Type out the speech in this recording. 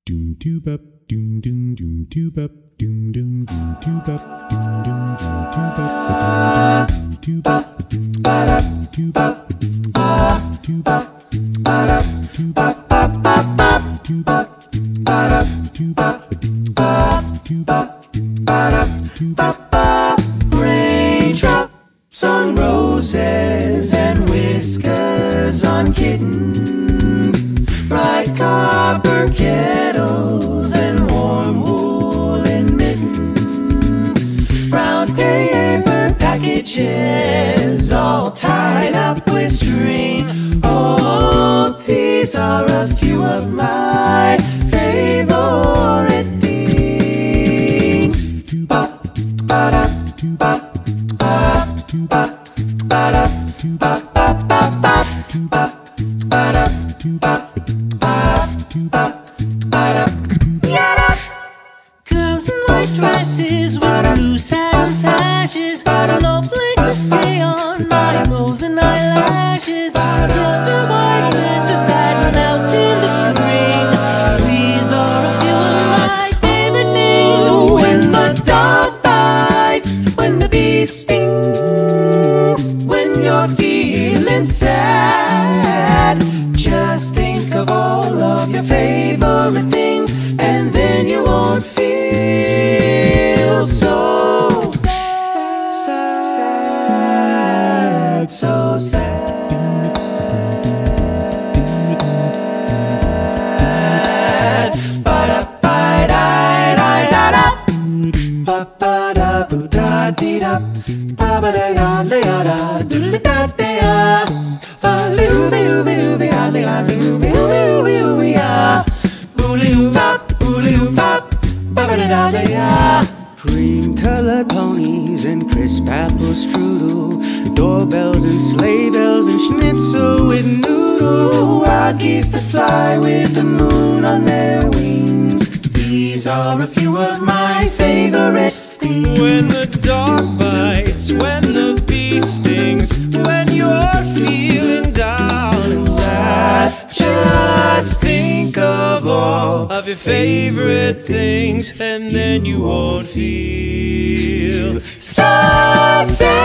Doom doo bop, doom doom doom doo bop, doom doom doom doo bop, doom doom doom doo bop, doom doo bop, doom doo bop, doom doo bop, doom doo bop, doo bop, doo bop, doo bop, doom doo bop, doo bop. Raindrops on roses and whiskers on kittens, bright copper kettles and warm woolen mittens, brown paper packages all tied up with string. Oh, these are a few of my favorite things. Ba-da, ba-da, ba-da, ba-da, girls in white dresses with blue satin sashes, snowflakes that stay on my nose and eyelashes, silver white winters that melt in the spring. These are a few of my favorite things. When the dog bites, when the bee stings, when you're feeling sad, just think of all of your favorite things, and then you won't feel so sad, so sad. Ba-da-ba-da-da-da-da, ba-ba-da-boo-da-dee-da, ba-ba-da-da-da-da, doodle-da-da-da, ba-loo-be-oo-be-oo-be-ah-loo-be-oo-be-oo-be-oo-be-ah, boo-loo-bop, boo-loo-bop, ba-ba-da-da-da-da. Cream-colored ponies and crisp apple strudel, doorbells and sleigh bells and schnitzel with noodle, wild geese that fly with the moon on their wings. These are a few of my favorite things. When the dog bites, when the bee stings, when you're feeling down and sad, just think of all of your favorite things, and then you won't feel So sad.